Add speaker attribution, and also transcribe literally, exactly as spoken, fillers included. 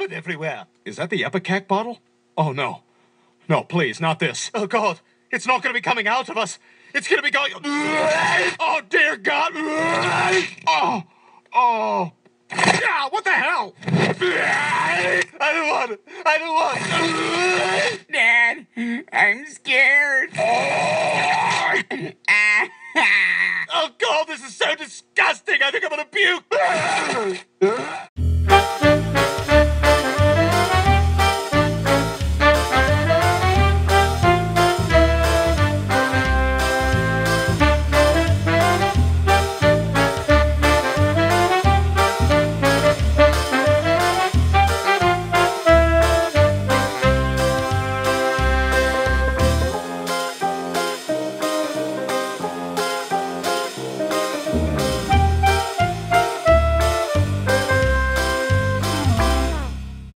Speaker 1: vomit everywhere.
Speaker 2: Is that the Epicac bottle? Oh, no. No, please, not this.
Speaker 1: Oh, God. It's not going to be coming out of us. It's going to be going...
Speaker 2: Oh, dear God. Oh, oh. Yeah, what the hell?
Speaker 1: I don't want it. I don't want it.
Speaker 3: Dad, I'm scared.